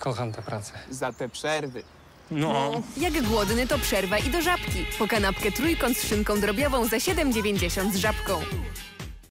Kocham tę pracę. Za te przerwy. No. Jak głodny, to przerwa i do Żabki. Po kanapkę trójkąt z szynką drobiową za 7,90 z Żabką.